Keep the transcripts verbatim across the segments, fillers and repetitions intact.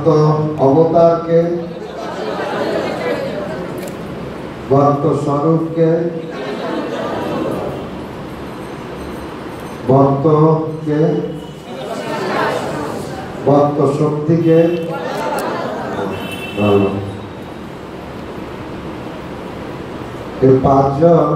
ভক্ত অবতারকে, ভক্ত স্বরূপকে, ভক্তকে, ভক্ত শক্তিকে। ভালো, এই পাঁচজন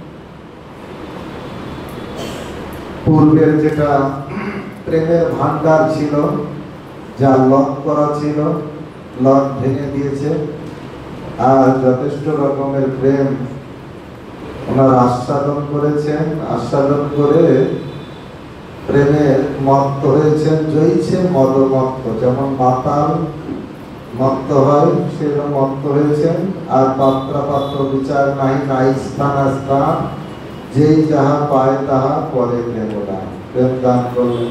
পূর্বের যেটা প্রেমের ভান্ডার ছিল, যা লক করা ছিল, লক ভেঙে দিয়েছে, আর যথেষ্ট রকমের প্রেম ওনারা আস্বাদন করেছেন। আস্বাদন করে প্রেমের মত্ত হয়েছেন, জয়ীছে মদমত্ত, যেমন মাতাল মত্ত হয় সেরকম মত্ত হয়েছেন। আর পাত্রা পাত্র বিচার নাই, নাই স্থান স্থান, যেই যাহা পায় তাহা পরে প্রেম দান, প্রেম দান করলেন।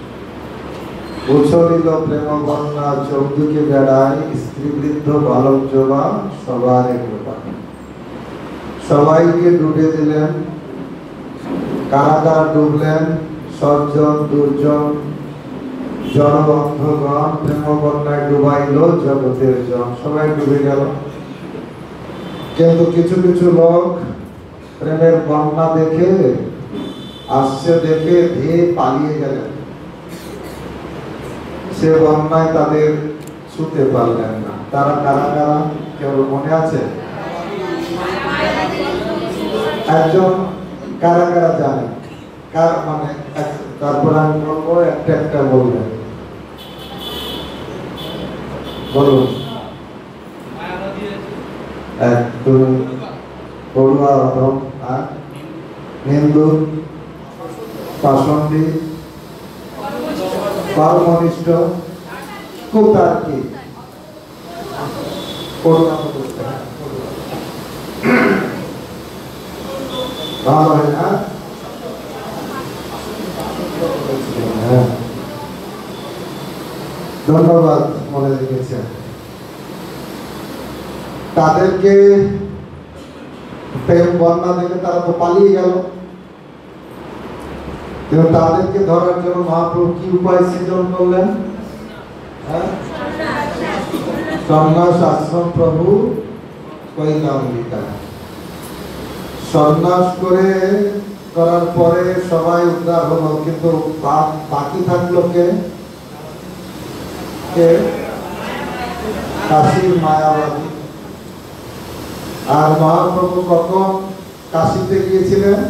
উছলিল প্রেম বন্যা চৌদিকে বেড়ায়, স্ত্রী বৃদ্ধ বালক জোয়ান সবার কৃপা, সবাইকে ডুবে দিলেন। কারা কারা ডুবলেন? সজ্জন দুর্জন জড় অন্ধগণ, প্রেম বন্যায় ডুবাইল জগতের জন, সবাই ডুবে গেল। কিন্তু কিছু কিছু লোক প্রেমের বন্যা দেখে, আসছে দেখে ধেয়ে পালিয়ে গেলেন। সে বন্যায় তাদের ছুতে পারলেন না। তারা কারা কারা কেউ মনে আছে? একজন কারা কারা জানে? কার মানে তারপর আমি বলবো, একটা একটা বলবেন। বলুন। এক তুমি পড়ুয়া অধম, আর হিন্দু, পাষণ্ডী, কর্মনিষ্ঠ, কুতার্কি। পড়ুয়া ভালো হয় না? ধন্যবাদ, মনে রেখেছেন। তাদেরকে প্রেম বন্যা দেখে তারা তো পালিয়ে গেল। কিন্তু তাদেরকে ধরার জন্য মহাপ্রভু কি উপায় সৃজন করলেন? সন্ন্যাস আশ্রম প্রভু কইলাম গীতা। সন্ন্যাস করে করার পরে সবাই উদ্ধার হলো, কিন্তু বাকি থাকলো কে? কে? কাশীর মায়াবাদী। আর মহাপ্রভু কখন কাশীতে গিয়েছিলেন?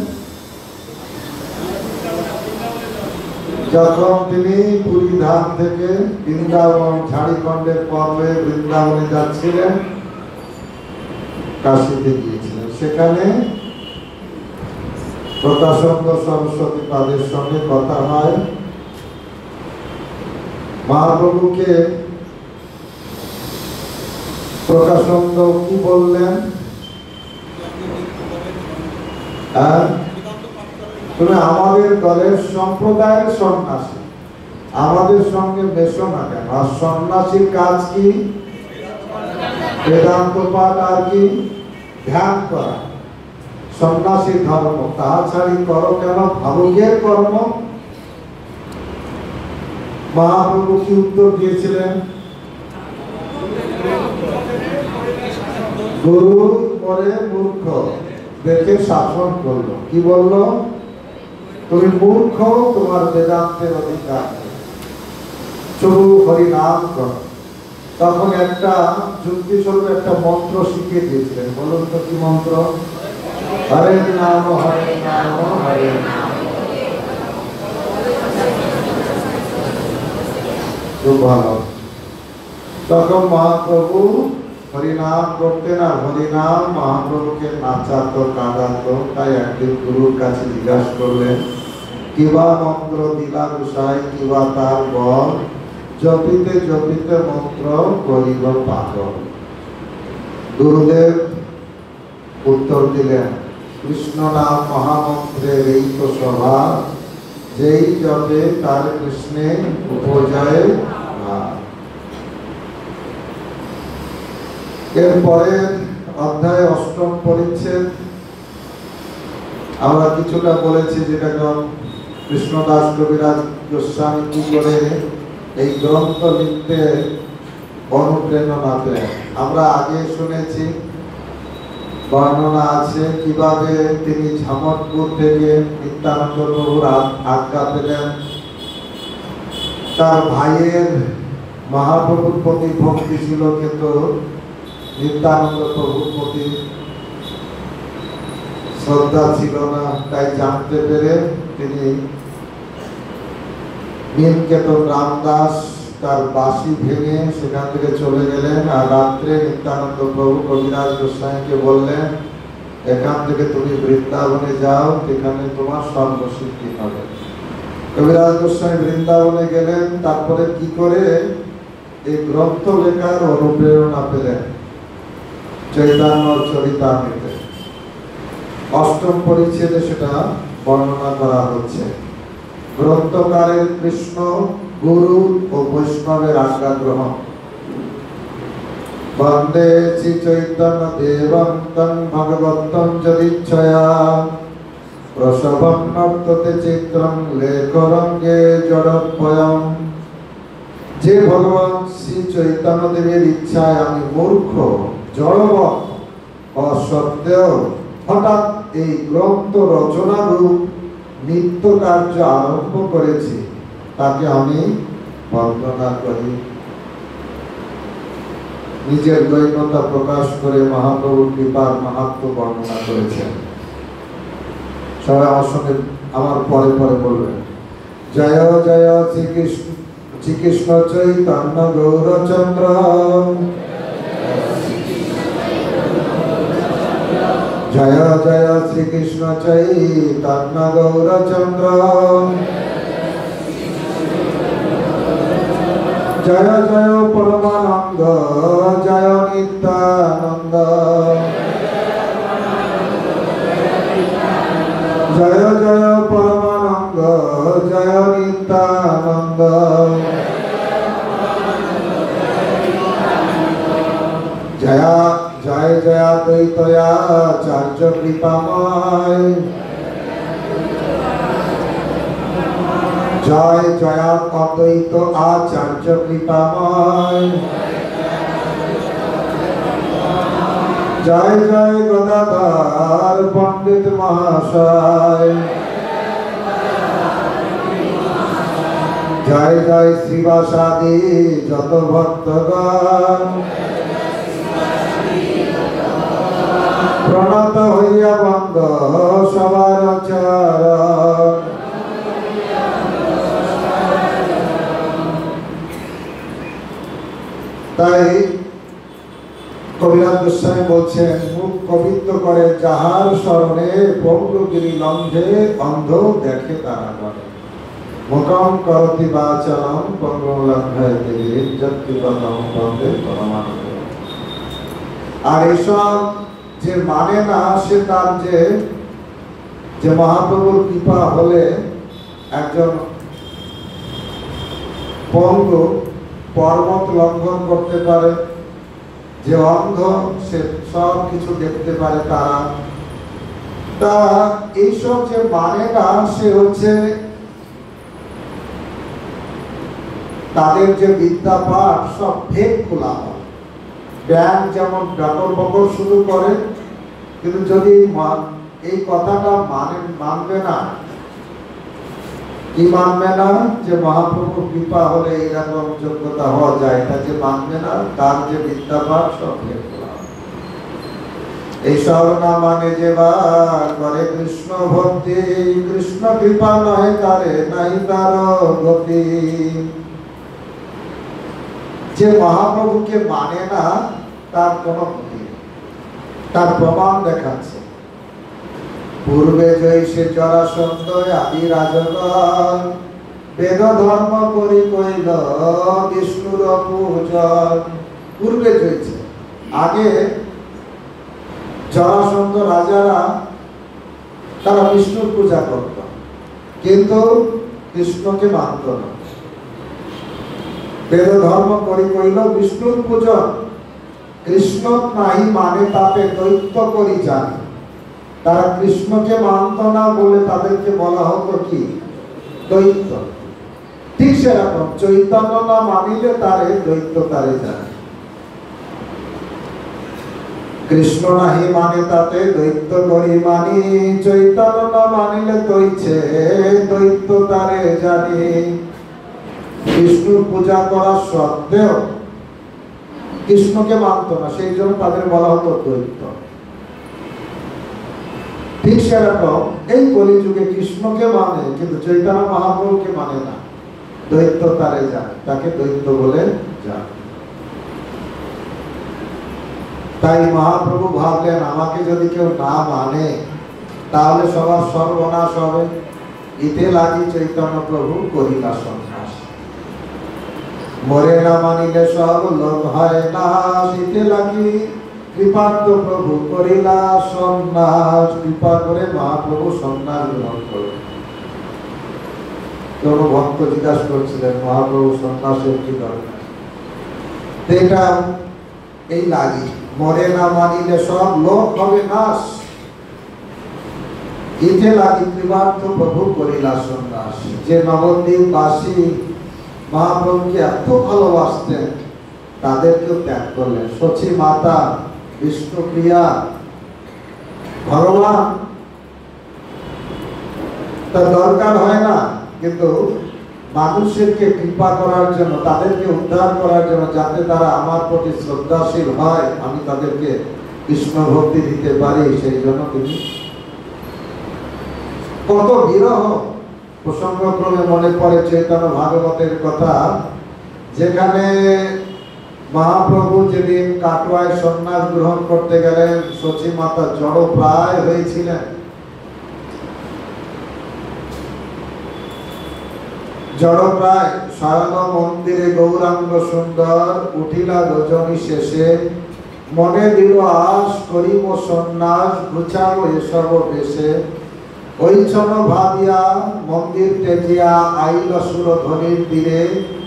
যখন তিনি পুরী ধাম থেকে বৃন্দাবন ঝাড়খণ্ডের পর্বে বৃন্দাবনে যাচ্ছিলেন, কাশীতে গিয়েছিলেন। সেখানে প্রকাশানন্দ সরস্বতী পাদের সঙ্গে কথা হয়। মহাপ্রভুকে প্রকাশানন্দ কি বললেন? তুমি আমাদের দলের সম্প্রদায়ের সন্ন্যাসী, আমাদের সঙ্গে মেশো না কেন? আর সন্ন্যাসীর কাজ কি? বেদান্ত পাঠ আর কি? ধ্যান করা। সন্ন্যাসী ধর্ম, তাহা ছাড়ি করো কেন ভাবুকের কর্ম। মহাপ্রভু কি উত্তর দিয়েছিলেন? গুরু পরে মূর্খ দেখে শাসন করলো। কি বললো? তুমি মূর্খ, তোমার বেদান্তের অধিকার, চলু হরি নাম করো। তখন একটা যুক্তি স্বরূপ একটা মন্ত্র শিখিয়ে দিয়েছিলেন। বলুন তো কি মন্ত্র? হরে নাম হরে নাম হরে নাম। খুব ভালো। তখন মহাপ্রভু হরিনাম করতেন, আর হরিনাম মহাপ্রভুকে নাচাতো কাঁদাতো। তাই একদিন গুরুর কাছে জিজ্ঞাসা করলেন, কিবা মন্ত্র দিলা গোসাই, কিবা তার বল, জপিতে জপিতে মন্ত্র করিব পাগল। গুরুদেব উত্তর দিলেন, কৃষ্ণ নাম মহামন্ত্রের এই তো স্বভাব, যেই জপে তার কৃষ্ণে উপজয় ভাব। এরপরে অধ্যায় অষ্টম পরিচ্ছেদ আমরা কিছুটা বলেছি, যেটা কৃষ্ণদাস কবিরাজ গোস্বামী কি করে এই গ্রন্থ লিখতে অনুপ্রেরণা পেলেন। আমরা আগে শুনেছি, বর্ণনা আছে কিভাবে তিনি ঝামটপুর থেকে নিত্যানন্দ প্রভুর আজ্ঞা পেলেন। তার ভাইয়ের মহাপ্রভুর প্রতি ভক্তি ছিল, কিন্তু নিত্যানন্দ প্রভুর প্রতি শ্রদ্ধা ছিল না। তাই জানতে পেরে তিনি নীলকেতন রামদাস তার বাঁশি ভেঙে সেখান থেকে চলে গেলেন। আর রাত্রে নিত্যানন্দ প্রভু কবিরাজ গোস্বামীকে বললেন, এখান থেকে তুমি বৃন্দাবনে যাও, এখানে তোমার সর্বসিদ্ধি হবে। কবিরাজ গোস্বামী বৃন্দাবনে গেলেন। তারপরে কি করে এই গ্রন্থ লেখার অনুপ্রেরণা পেলেন? চৈতন্য চরিতামৃতে অষ্টম পরিচ্ছেদে সেটা বর্ণনা করা হচ্ছে। গ্রন্থকারের কৃষ্ণ, গুরু ও বৈষ্ণবের আজ্ঞা গ্রহণ। বন্দে শ্রী চৈতন্য দেবং তং ভগবত্তং যদিচ্ছয়া প্রসবং নর্ততে চিত্রং লেখরঙ্গে জড়পয়ং। যে ভগবান শ্রী চৈতন্য দেবের ইচ্ছায় আমি মূর্খ জড়বৎ অসত্ত্বেও হঠাৎ এই গ্রন্থ রচনা রূপ নিত্য কার্য আরম্ভ করেছি, তাকে আমি বন্দনা করি। নিজের দৈন্যতা প্রকাশ করে মহাপ্রভুর কৃপার মাহাত্ম্য বর্ণনা করেছেন। সবাই আমার সঙ্গে আমার পরে পরে বলবেন, জয় জয় শ্রীকৃষ্ণ শ্রীকৃষ্ণ চৈতন্য গৌরচন্দ্র, জয় জয় শ্রীকৃষ্ণ চৈতন্য গৌরচন্দ্র, জয় জয় পরমানন্দ, জয় নিত্যানন্দ, জয় জয় পরমানন্দ, জয় নিত্যানন্দ। জয়া জয় জয়া দ্বৈতয়াচার্য কৃপাময়, জয় জয়া অদ্বৈত আচার্য কৃপাময়, জয় জয় গদাধর পণ্ডিত মহাশয়, জয় জয় শ্রীবাসাদি যত ভক্তগণ, প্রণত হইয়া বন্দ সবার চরণ। তাই কবিরাজ গোস্বামী বলছেন, মুখ কবিত্ব করে যাহার স্মরণে পঙ্গগিরি লঙ্ঘে অন্ধ দেখে তারা করে, মুখম করতি বাচলম পঙ্গম লঙ্ঘয়তে যৎকৃপতম বন্দে পরমানন্দ। আর এসব যে মানে না, সে তার যে যে মহাপ্রভুর কৃপা হলে একজন পঙ্গু পর্বত লঙ্ঘন করতে পারে, যে অন্ধ সে সব কিছু দেখতে পারে তারা। তা এইসব যে মানে না, সে হচ্ছে তাদের যে বিদ্যা পাঠ সব ভেদ খোলা হয়। ব্যাংক যেমন ডাকর বকর শুরু করে, কিন্তু যদি এই কথাটা মানে মানবে না, কি মানবে না যে মহাপ্রভুর কৃপা হলে এইরকম যোগ্যতা হওয়া যায়, এটা যে মানবে না, তার যে বিদ্যাপাঠ সব ভেদ খোলা। এইসব না মানে যে বা করে কৃষ্ণ ভক্তি, কৃষ্ণ কৃপা নয় তারে নাই তার গতি। যে মহাপ্রভুকে মানে না, তার কোনো গতি নেই। তার প্রমাণ দেখাচ্ছে। পূর্বে জৈসে জরাসন্ধ আদি রাজগণ, বেদ ধর্ম করি কইল বিষ্ণুর পূজন। পূর্বে জৈছে, আগে জরাসন্ধ রাজারা তারা বিষ্ণুর পূজা করত, কিন্তু কৃষ্ণকে মানত না। বেদ ধর্ম করি কইল বিষ্ণুর পূজন, কৃষ্ণ নাহি মানে তাতে দৈত্য করি জানি। তারা কৃষ্ণকে মানত না বলে তাদেরকে বলা হতো কি? দৈত্য। ঠিক সেরকম চৈতন্য না মানিলে তারে দৈত্য তারে জানে। কৃষ্ণ নাহি মানে তাতে দৈত্য করি মানি, চৈতন্য না মানিলে তৈছে দৈত্য তারে জানি। বিষ্ণুর পূজা করা সত্ত্বেও কৃষ্ণকে মানত না, সেই জন্য তাদের বলা হতো দৈত্য। ঠিক সেরকম এই কলিযুগে কৃষ্ণকে মানে কিন্তু চৈতন্য মহাপ্রভুকে মানে না, দৈত্য তারে জানে, তাকে দৈত্য বলে জানে। তাই মহাপ্রভু ভাবলেন আমাকে যদি কেউ না মানে তাহলে সবার সর্বনাশ হবে। ইতে লাগি চৈতন্য প্রভু করিলা সন্ন্যাস, মরে না মানিলে সব লোক হয় নাশ। ইতে লাগি কৃপার্থ প্রভু করিলা সন্ন্যাস, কৃপা করে মহাপ্রভু সন্ন্যাস গ্রহণ করলেন। কোন ভক্ত জিজ্ঞাসা করছিলেন মহাপ্রভু সন্ন্যাসের কি দরকার? এটা এই লাগি, মরে না মানিলে সব লোক হবে নাশ। ইতে লাগি কৃপার্থ প্রভু করিলা সন্ন্যাস। যে নবদ্বীপ বাসী মহাপ্রভুকে এত ভালোবাসতেন তাদেরকেও ত্যাগ করলেন। সচী মাতা, বিষ্ণুপ্রিয়া, ভগবান তার দরকার হয় না, কিন্তু মানুষেরকে কৃপা করার জন্য, তাদেরকে উদ্ধার করার জন্য, যাতে তারা আমার প্রতি শ্রদ্ধাশীল হয়, আমি তাদেরকে কৃষ্ণ ভক্তি দিতে পারি, সেই জন্য তিনি কত বিরহ। প্রসঙ্গক্রমে মনে পড়ে চৈতন্য ভাগবতের কথা, যেখানে মহাপ্রভু যেদিন কাটোয়ায় সন্ন্যাস গ্রহণ করতে গেলেন, সচী মাতা জড় প্রায় হয়েছিলেন। জড় প্রায় শয়ন মন্দিরে গৌরাঙ্গ সুন্দর, উঠিলা রজনী শেষে মনে দিল আশ, করিব সন্ন্যাস ঘুচাব এসব বেশে। ওইছন ভাবিয়া মন্দির তেজিয়া আইল সুরধ্বনির তীরে,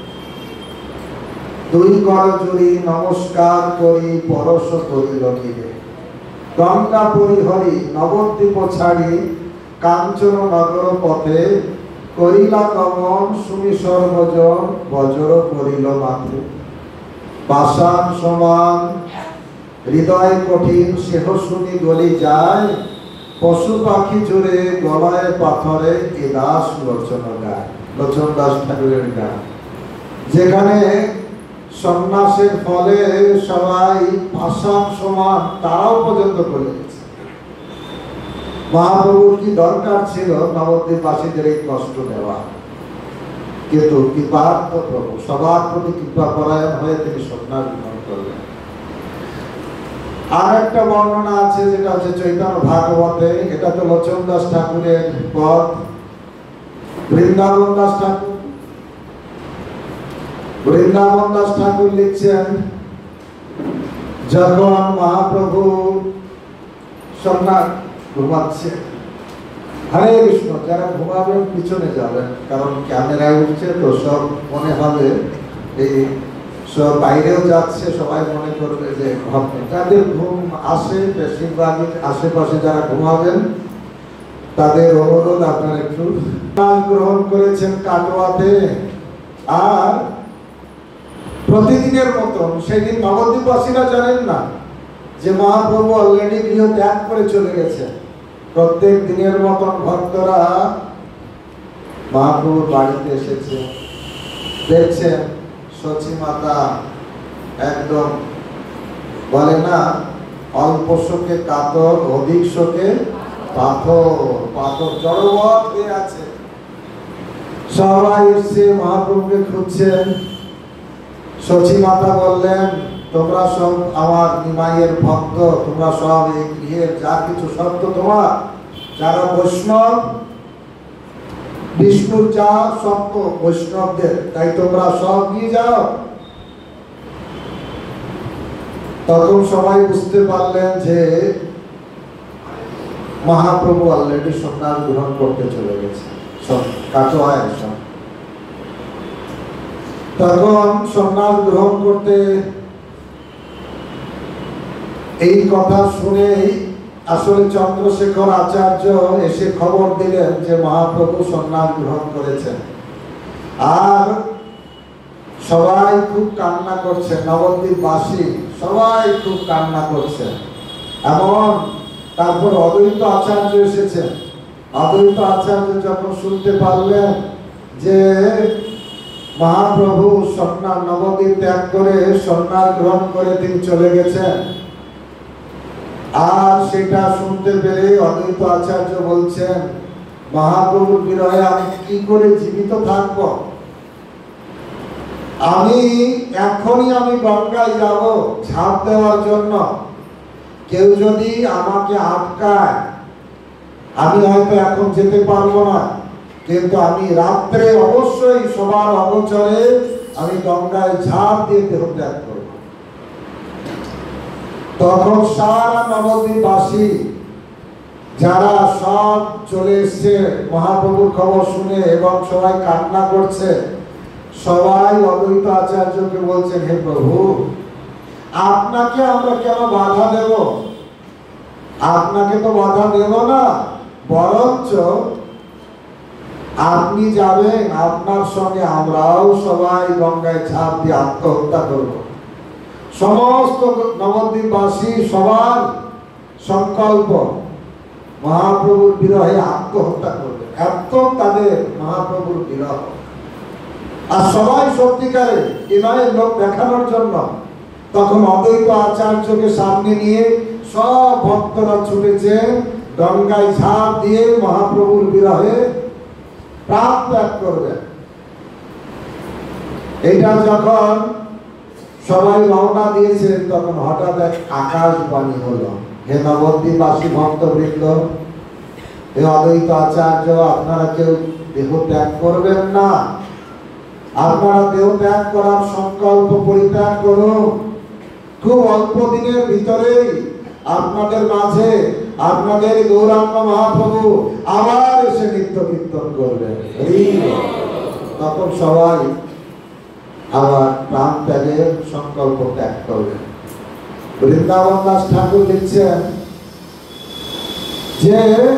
দুই কর জুড়ি নমস্কার করি পরশ করিল গিরে। গঙ্গা পরিহরি নবদ্বীপ ছাড়ি কাঞ্চন নগর পথে, করিলা গমন সুমি সর্বজন বজ্র করিল মাথে। পাষাণ সমান হৃদয় কঠিন সেহ শুনি গলি যায়, পশু পাখি জুড়ে গলায় পাথরে এ দাস লোচন গায়। লোচন দাস ঠাকুরের গান, যেখানে সন্ন্যাসের ফলে সবাই পাষাণ সমান, তারাও পর্যন্ত করে গেছে। মহাপ্রভুর কি দরকার ছিল নবদ্বীপবাসীদের এই কষ্ট দেওয়া? কিন্তু কৃপার্থ প্রভু সবার প্রতি কৃপা পরায়ণ হয়ে তিনি সন্ন্যাস গ্রহণ করলেন। আর একটা বর্ণনা আছে যেটা হচ্ছে চৈতন্য ভাগবতে, এটা তো লোচন দাস ঠাকুরের পদ। বৃন্দাবন দাস ঠাকুর বৃন্দাবন দাস ঠাকুর লিখছেন, যখন মহাপ্রভু সন্ন্যাস ঘুমাচ্ছে, হরে কৃষ্ণ, যারা ঘুমাবেন পিছনে যাবেন, কারণ ক্যামেরায় উঠছে তো সব মনে হবে এই সব বাইরেও যাচ্ছে, সবাই মনে করবে যে ভক্ত। যাদের ঘুম আসে বেশিরভাগই আশেপাশে যারা ঘুমাবেন তাদের অনুরোধ আপনারা একটু গ্রহণ করেছেন কাটোয়াতে। আর প্রতিদিনের মতন সেদিন নবদ্বীপবাসীরা জানেন না যে মহাপ্রভু অলরেডি গৃহ ত্যাগ করে চলে গেছে। প্রত্যেক দিনের মতন ভক্তরা মহাপ্রভুর বাড়িতে এসেছে, দেখছেন সচী মাতা একদম বলে না, অল্প শোকে কাতর, অধিক শোকে পাথর, পাথর জড়বৎ হয়ে আছে। সবাই এসে মহাপ্রভুকে খুঁজছেন। সচী মাতা বললেন, তোমরা সব আমার নিমাইয়ের ভক্ত, তোমরা সব এই গৃহের যা কিছু সব তো তোমার, যারা বৈষ্ণব, বিষ্ণুর যা সব তো বৈষ্ণবদের, তাই তোমরা সব নিয়ে যাও। তখন সবাই বুঝতে পারলেন যে মহাপ্রভু অলরেডি সন্ন্যাস গ্রহণ করতে চলে গেছে, সব কাটোয়ায় সব। তখন সন্ন্যাস গ্রহণ করতে এই কথা শুনেই আসলে চন্দ্রশেখর আচার্য এসে খবর দিলেন যে মহাপ্রভু সন্ন্যাস গ্রহণ করেছেন। আর সবাই খুব কান্না করছে, নবদ্বীপবাসী সবাই খুব কান্না করছে। এমন তারপর অদ্বৈত আচার্য এসেছেন। অদ্বৈত আচার্য যখন শুনতে পারলেন যে মহাপ্রভু সন্ন্যাস নবদ্বীপ ত্যাগ করে সন্ন্যাস গ্রহণ করে তিনি চলে গেছেন, আর সেটা শুনতে পেরে অদ্বৈত আচার্য বলছেন, মহাপ্রভুর বিরহে আমি কি করে জীবিত থাকব? আমি এখনই আমি গঙ্গায় যাব ঝাঁপ দেওয়ার জন্য। কেউ যদি আমাকে আটকায়, আমি হয়তো এখন যেতে পারবো না, কিন্তু আমি রাত্রে অবশ্যই সবার অগোচরে আমি গঙ্গায় ঝাঁপ দিয়ে দেহ ত্যাগ করব। তখন সারা নবদ্বীপবাসী যারা সব চলে এসছে মহাপ্রভুর খবর শুনে এবং সবাই কান্না করছে, সবাই অদ্বৈত আচার্যকে বলছেন, হে প্রভু, আপনাকে আমরা কেন বাধা দেব? আপনাকে তো বাধা দেব না, বরঞ্চ আপনি যাবেন, আপনার সঙ্গে আমরাও সবাই গঙ্গায় ঝাঁপ দিয়ে আত্মহত্যা করব। সমস্ত নবদ্বীপবাসী সবার সংকল্প মহাপ্রভুর বিরহে আত্মহত্যা করবে, এত তাদের মহাপ্রভুর বিরহ। আর সবাই সত্যিকারে এবারে লোক দেখানোর জন্য তখন অদ্বৈত আচার্যকে সামনে নিয়ে সব ভক্তরা ছুটেছে গঙ্গায় ঝাঁপ দিয়ে মহাপ্রভুর বিরহে প্রাণ ত্যাগ করবে। এটা যখন সবাই রওনা দিয়েছেন, তখন হঠাৎ এক আকাশবাণী হলো, হে নবদ্বীপবাসী ভক্তবৃন্দ, হে অদ্বৈত আচার্য, আপনারা কেউ দেহ ত্যাগ করবেন না। আপনারা দেহ ত্যাগ করার সংকল্প পরিত্যাগ করুন। খুব অল্প দিনের ভিতরেই আপনাদের মাঝে আপনাদের গৌরাঙ্গ মহাপ্রভু আবার এসে নিত্য কীর্তন করবেন। তখন সবাই আবার প্রাণ ত্যাগের সংকল্প ত্যাগ করবেন। বৃন্দাবন দাস ঠাকুর লিখছেন যে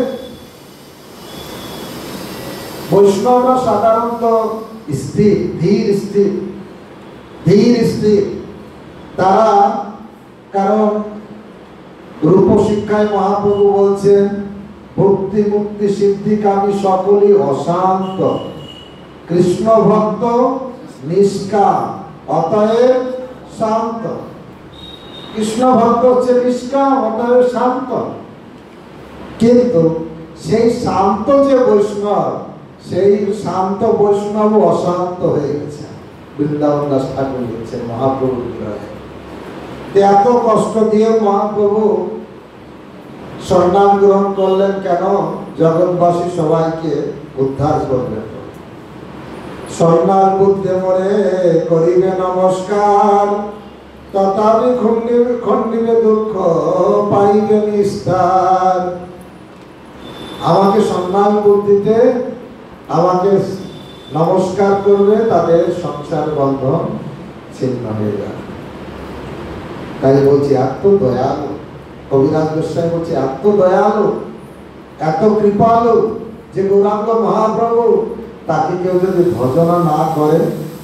বৈষ্ণবরা সাধারণত স্থির, ধীর স্থির, ধীর স্থির তারা, কারণ রূপ শিক্ষায় মহাপ্রভু বলছেন, ভক্তি মুক্তি সিদ্ধিকামী সকলই অশান্ত, কৃষ্ণ ভক্ত নিষ্কাম, অতএব শান্ত। কৃষ্ণ ভক্ত হচ্ছে নিষ্কাম, অতএব শান্ত। কিন্তু সেই শান্ত যে বৈষ্ণব, সেই শান্ত বৈষ্ণব অশান্ত হয়ে গেছে। বৃন্দাবন দাস ঠাকুর লিখছেন মহাপ্রভুর বিরহে। এত কষ্ট দিয়ে মহাপ্রভু সন্ন্যাস গ্রহণ করলেন কেন? জগৎবাসী সবাইকে উদ্ধার করবেন। সন্ন্যাস বুদ্ধে মরে করিবে নমস্কার, তথাপি খণ্ডিবে খণ্ডিবে দুঃখ পাইবে নিস্তার। আমাকে সন্ন্যাস বুদ্ধিতে আমাকে নমস্কার করবে, তাদের সংসার বন্ধন ছিন্ন হয়ে যাবে। তাই বলছি এত দয়ালু, কবিরাজ গোস্বামী বলছে এত দয়ালু, এত কৃপালু যে গৌরাঙ্গ মহাপ্রভু, তাকে কেউ যদি ভজনা না করে,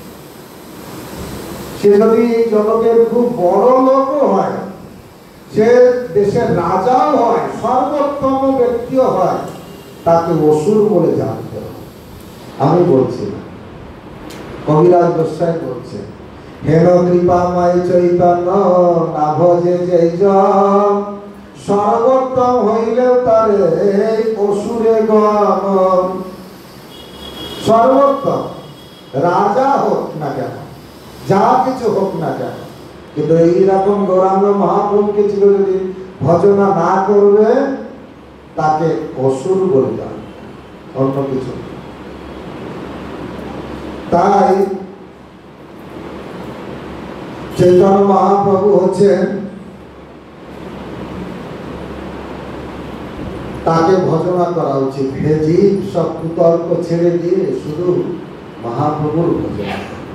সে যদি জগতের খুব বড় লোকও হয়, সে দেশের রাজাও হয়, সর্বোত্তম ব্যক্তিও হয়, তাকে অসুর বলে জানতে হবে। আমি বলছি না, কবিরাজ গোস্বামী বলছে, হেন কৃপাময় চৈতন্য না ভজে যেই জন, সর্বোত্তম হইলেও তারে অসুরে গণ। সর্বোত্তম রাজা হোক না কেন, যা কিছু হোক না কেন, কিন্তু এইরকম গৌরাঙ্গ মহাপ্রভুকে ছিল যদি ভজনা না করবে, তাকে অসুর বলে যান, অন্য কিছু। তাই চৈতন্য মহাপ্রভু হচ্ছেন, তাকে ভজনা করা উচিত। হেজি সব কুতর্ক ছেড়ে দিয়ে শুধু মহাপ্রভুর ভজনা।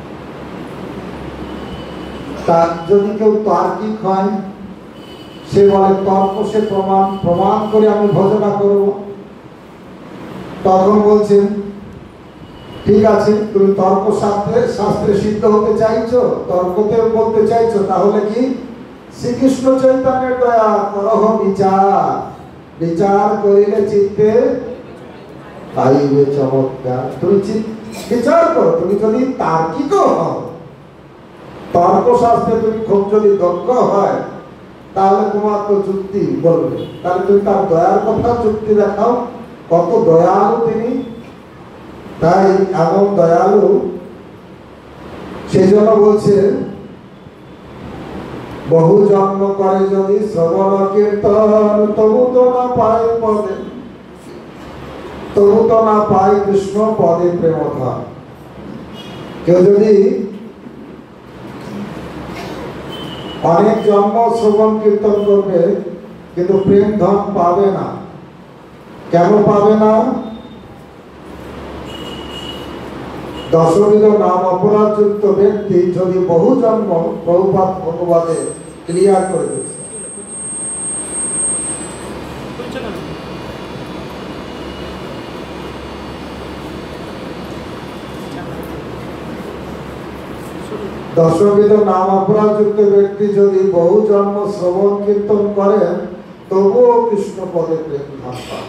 তার যদি কেউ তার্কিক হয়, সে বলে তর্ক সে প্রমাণ প্রমাণ করে আমি ভজনা করব, তখন বলছেন ঠিক আছে, তুমি তর্ক শাস্ত্রে শাস্ত্রে সিদ্ধ হতে চাইছো, তর্কতে বলতে চাইছো, তাহলে কি শ্রীকৃষ্ণ চৈতন্যের দয়া করহ বিচার, বিচার করিলে চিত্তে পাইবে চমৎকার। তুমি বিচার করো, তুমি যদি তার্কিক হও, তর্ক শাস্ত্রে তুমি খুব যদি দক্ষ হয়, তাহলে তোমার তো যুক্তি বলবে, তাহলে তুমি তার দয়ার কথা যুক্তি দেখাও, কত দয়ালু তিনি। তাই এমন দয়ালু, সেই জন্য বলছে বহু জন্ম করে যদি শ্রবণ কীর্তন, তবু তো না পায় পদে, তবু তো না পায় কৃষ্ণ পদে প্রেম ধন। কেউ যদি অনেক জন্ম শ্রবণ কীর্তন করবে কিন্তু প্রেম ধন পাবে না। কেন পাবে না? দশবিধ নাম অপরাধযুক্ত ব্যক্তি যদি বহু জন্ম, প্রভুপাদ ভগবাদে ক্লিয়ার করে দিচ্ছে। দশবিধ নাম অপরাধযুক্ত ব্যক্তি যদি বহু জন্ম শ্রবণ কীর্তন করেন, তবুও কৃষ্ণ পদে প্রেম ধন পাবে।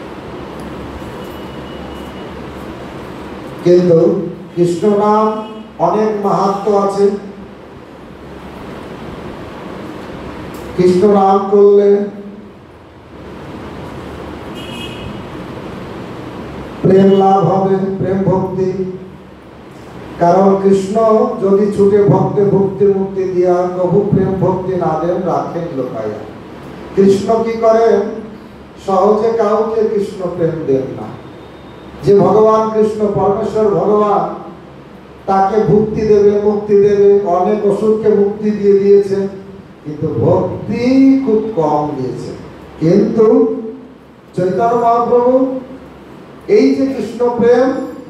কিন্তু কৃষ্ণ নাম অনেক মাহাত্ম্য আছে। কৃষ্ণ নাম করলে প্রেম লাভ হবে, প্রেম ভক্তি। কারণ কৃষ্ণ যদি ছুটে ভক্তে ভক্তি মুক্তি দিয়া প্রভু প্রেম ভক্তি না দেন, রাখেন লোকায়া। কৃষ্ণ কি করেন? সহজে কাউকে কৃষ্ণ প্রেম দেন না। যে ভগবান কৃষ্ণ পরমেশ্বর ভগবান, তাকে ভক্তি দেবে, মুক্তি দেবে, অনেক অসুরকে মুক্তি দিয়ে দিয়েছে, কিন্তু ভক্তি খুব কম দিয়েছে। কিন্তু চৈতন্য মহাপ্রভু এই যে কৃষ্ণ প্রেম,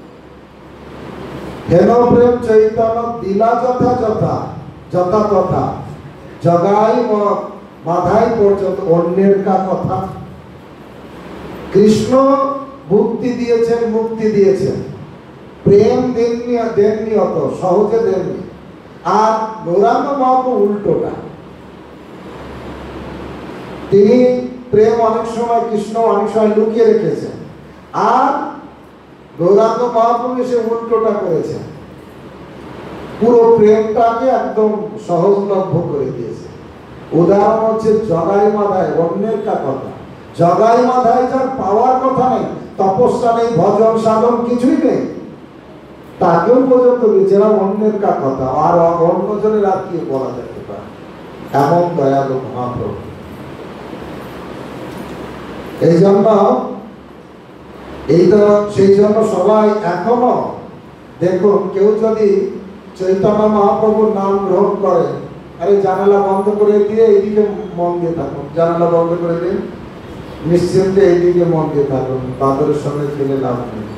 হেন প্রেম চৈতন্য দিলা যথা যথা যথা তথা জগাই মাধাই পর্যন্ত অন্যের কা কথা। কৃষ্ণ মুক্তি দিয়েছেন, মুক্তি দিয়েছেন, প্রেম দেননি, দেননি অত সহজে দেননি। আর গৌরাঙ্গ মহাপ্রভু উল্টোটা, তিনি প্রেম অনেক সময় কৃষ্ণ অনেক সময় লুকিয়ে রেখেছেন, আর গৌরাঙ্গ মহাপ্রভু এসে উল্টোটা করেছেন, পুরো প্রেমটাকে একদম সহজলভ্য করে দিয়েছে। উদাহরণ হচ্ছে জগাই মাধাই অন্যের কা কথা। জগাই মাধাই যার পাওয়ার কথা নেই, তপস্যা নেই, ভজন সাধন কিছুই নেই, তাকেও পর্যন্ত নিজেরা অন্যের কা কথা, আর অন্যজনের আর কি বলা যেতে পারে। এমন দয়ালু মহাপ্রভু। এই জন্য এই তো সেই জন্য সবাই এখনো দেখুন, কেউ যদি চৈতন্য মহাপ্রভুর নাম গ্রহণ করে, আরে জানালা বন্ধ করে দিয়ে এইদিকে মন দিয়ে থাকুন, জানালা বন্ধ করে দিন, নিশ্চিন্তে এইদিকে মন দিয়ে থাকুন, বাদরের সঙ্গে খেলে লাভ নেই।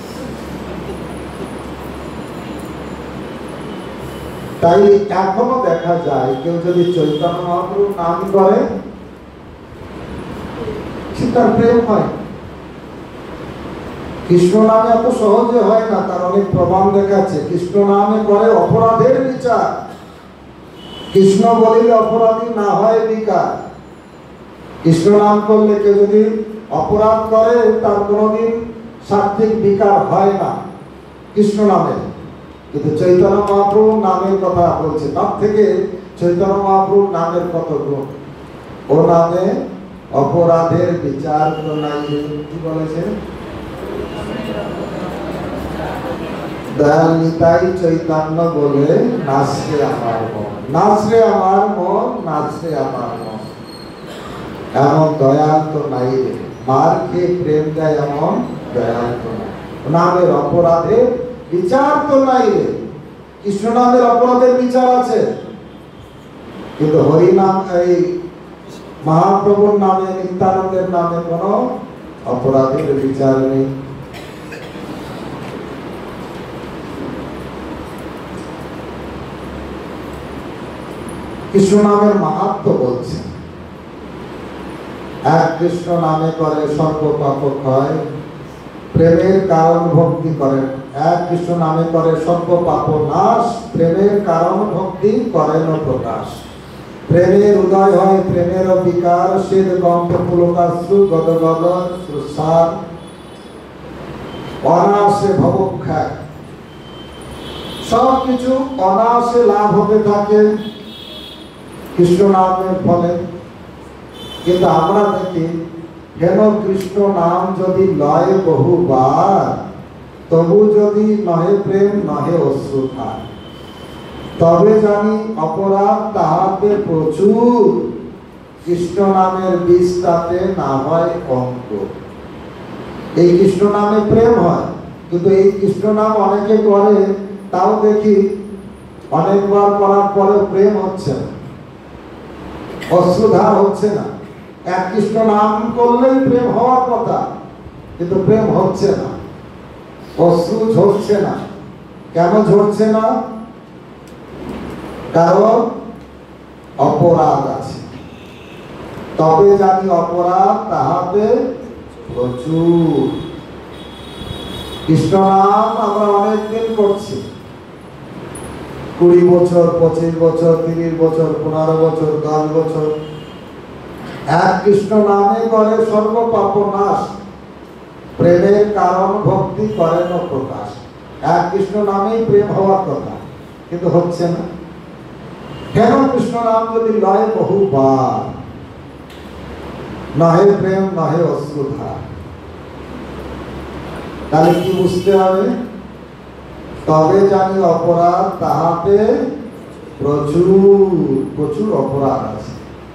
তাই এখনো দেখা যায় কেউ যদি চৈতন্য মহাপ্রভুর নাম করে, তার প্রেম হয়। কৃষ্ণ নামে এত সহজে হয় না, তার অনেক প্রমাণ দেখাচ্ছে। কৃষ্ণ নামে করে অপরাধের বিচার। কৃষ্ণ বলিলে অপরাধী না হয় বিকার। কৃষ্ণ নাম করলে কেউ যদি অপরাধ করে, তার কোনোদিন সাত্বিক বিকার হয় না কৃষ্ণ নামে। কিন্তু চৈতন্য মহাপ্রভুর নামের কথা বলছে, তার থেকে চৈতন্য মহাপ্রভুর নামের কত গুণ। ও নামে অপরাধের বিচার নাই। কি বলেছে? দয়াল নিতাই চৈতন্য বলে নাচরে আমার মন, নাচরে আমার মন, নাচরে আমার মন। এমন দয়াল তো নাই রে, মার খেয়ে প্রেম দেয় এমন দয়াল তো নাই। নামের অপরাধের বিচার তো নাই রে। কৃষ্ণ নামের অপরাধের বিচার আছে, কিন্তু হরিনাম এই মহাপ্রভুর নামে, নিত্যানন্দের নামে কোন অপরাধের বিচার নেই। কৃষ্ণ নামের মাহাত্ম্য বলছে, এক কৃষ্ণ নামে করে সর্ব পাপ ক্ষয়, প্রেমের কারণ ভক্তি করেন। এক কৃষ্ণ নামে করে সর্ব পাপ নাশ, প্রেমের কারণ ভক্তি করেন প্রকাশ। প্রেমের উদয় হয়, প্রেমের বিকার, শীত গন্ধ পুলকাশ্রু গদ গদ সুসার, অনায়াসে ভবক্ষয়, সব কিছু অনায়াসে লাভ হতে থাকে কৃষ্ণ নামের ফলে। কিন্তু আমরা দেখি হেন কৃষ্ণ নাম যদি লয় বহুবার, তবু যদি নহে প্রেম নহে অশ্রুধার, তবে জানি অপরাধ তাহাতে প্রচুর, কৃষ্ণ নামের বীজটাতে না হয় অঙ্ক। এই কৃষ্ণ নামে প্রেম হয়, কিন্তু এই কৃষ্ণ নাম অনেকে করে, তাও দেখি অনেকবার করার পরে প্রেম হচ্ছে না, অশ্রুধার হচ্ছে না। এক কৃষ্ণ নাম করলেই প্রেম হওয়ার কথা, কিন্তু প্রেম হচ্ছে না, অশ্রু ঝরছে না। কেন ঝরছে না? কারণ অপরাধ আছে। তবে জানি অপরাধ তাহাতে প্রচুর। কৃষ্ণ নাম আমরা অনেকদিন করছি, কুড়ি বছর, পঁচিশ বছর, তিরিশ বছর, পনেরো বছর, দশ বছর। এক কৃষ্ণ নামে করে সর্ব পাপ নাশ, প্রেমের কারণ ভক্তি করেন প্রকাশ। এক কৃষ্ণ নামেই প্রেম হওয়ার কথা, কিন্তু হচ্ছে না। কেন? কৃষ্ণ নাম যদি লয় বহুবার, নহে প্রেম নহে অশ্রুধার। তাহলে কি বুঝতে হবে? তবে জানি অপরাধ তাহাতে প্রচুর প্রচুর অপরাধ আছে।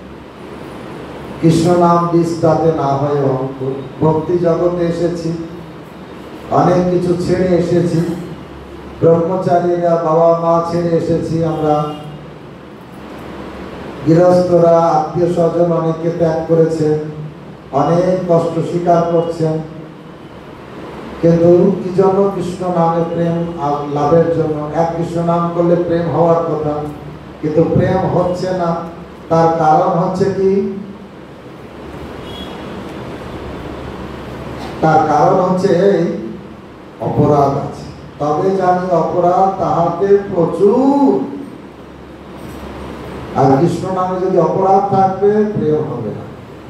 কৃষ্ণ নাম বীজটাতে না হয় অঙ্ক। ভক্তি জগতে এসেছি, অনেক কিছু ছেড়ে এসেছি, ব্রহ্মচারীরা বাবা মা ছেড়ে এসেছি আমরা, গৃহস্থরা আত্মীয় স্বজন অনেককে ত্যাগ করেছে, অনেক কষ্ট স্বীকার করছেন। কিন্তু কি জন্য? কৃষ্ণ নামে প্রেম লাভের জন্য। এক কৃষ্ণ নাম করলে প্রেম হওয়ার কথা, কিন্তু প্রেম হচ্ছে না। তার কারণ হচ্ছে কি? তার কারণ হচ্ছে এই অপরাধ আছে। তবে জানি অপরাধ তাহাতে প্রচুর। আর কৃষ্ণ নামে যদি অপরাধ থাকবে, প্রেম হবে না।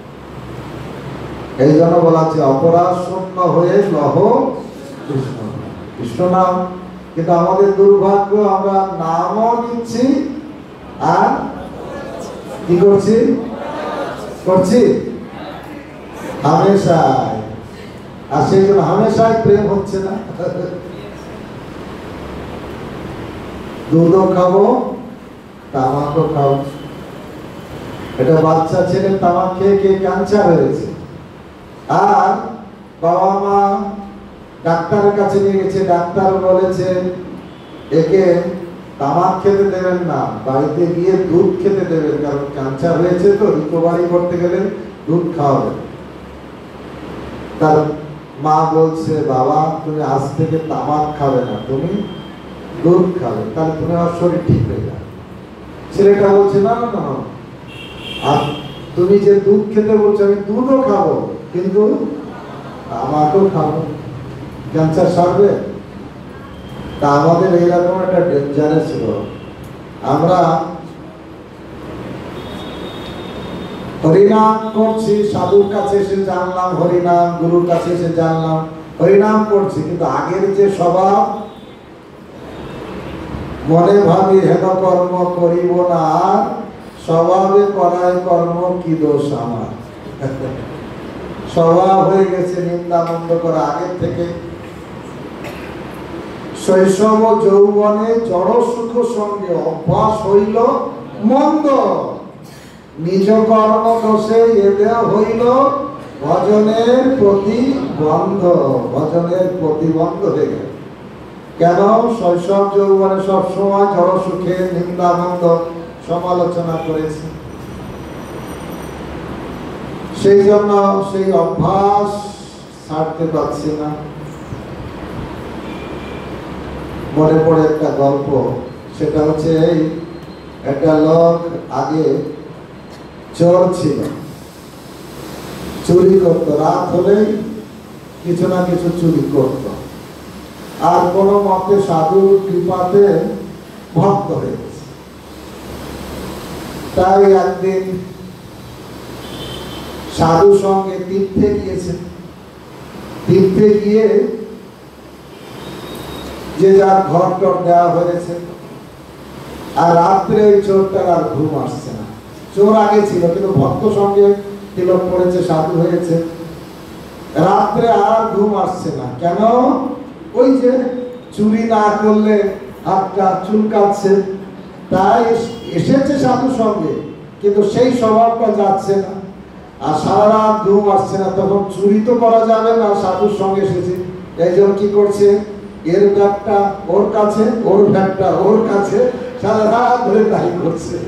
এই জন্য বলা আছে অপরাধ শূন্য হয়ে লহ কৃষ্ণ কৃষ্ণ নাম। কিন্তু আমাদের দুর্ভাগ্য, আমরা নামও নিচ্ছি আর কি করছি করছি হামেশাই। আর সেই জন্য হামেশাই প্রেম হচ্ছে না। দুধও খাবো, তামাকও খাবো। এটা বাচ্চা ছেলে তামাক খেয়ে খেয়ে ক্যান্সার হয়েছে, আর বাবা মা ডাক্তারের কাছে নিয়ে গেছে, ডাক্তার বলেছে একে তামাক খেতে দেবেন না, বাড়িতে গিয়ে দুধ খেতে দেবেন, কারণ ক্যান্সার হয়েছে তো রিকভারি করতে গেলে দুধ খাওয়াবেন। তার মা বলছে বাবা তুমি আজ থেকে তামাক খাবে না, তুমি দুধ খাবে, তাহলে তুমি আমার শরীর ঠিক হয়ে যাবে। ছেলেটা বলছে না না না, আর তুমি যে দুধ খেতে বলছো আমি দুধও খাবো, কিন্তু তামাকও খাবো, ক্যান্সার সারবে? তা আমাদের এইরকম একটা ডেঞ্জারাস রোগ। আমরা হরিনাম করছি, সাধুর কাছে এসে জানলাম হরিনাম, গুরুর কাছে এসে জানলাম হরিনাম করছি, কিন্তু আগের যে স্বভাব, মনে ভাবি হেন কর্ম করিব না, স্বভাবে করায় কর্ম কি দোষ আমার। স্বভাব হয়ে গেছে নিন্দা মন্দ করা আগের থেকে। শৈশব যৌবনে জড় সুখ সঙ্গে অভ্যাস হইল মন্দ, নিজ কর্ম দোষে এদে হইল ভজনের প্রতিবন্ধ। ভজনের প্রতিবন্ধ হয়ে গেল। কেন? শৈশব যৌবনে সবসময় জড় সুখে নিন্দা মন্দ সমালোচনা করেছে, সেই জন্য সেই অভ্যাস ছাড়তে পারছি না। মনে পড়ে একটা গল্প, সেটা হচ্ছে এই একটা লোক আগে চোর ছিল, চুরি করতো, রাত হলেই কিছু না কিছু চুরি করত, আর কোনো মতে সাধুর কৃপাতে ভক্ত হয়ে গেছে। তাই একদিন সাধু সঙ্গে তীর্থে গিয়েছে। তীর্থে গিয়ে যে যার ঘর টর দেওয়া হয়েছে, আর রাত্রে ওই চোরটার আর ঘুম আসছে না। চোর আগে ছিল কিন্তু ভক্ত সঙ্গে তিলক পড়েছে, সাধু হয়েছে, রাত্রে আর ঘুম আসছে না। কেন? ওই যে চুরি না করলে হাতটা চুলকাচ্ছে, তাই এসেছে সাধু সঙ্গে কিন্তু সেই স্বভাবটা যাচ্ছে না, আর সারা রাত ঘুম আসছে না। তখন চুরি তো করা যাবে না, সাধুর সঙ্গে এসেছে, এই জন্য কি করছে, এর ব্যাগটা ওর কাছে, ওর ব্যাগটা ওর কাছে, সারা রাত ধরে তাই করছে।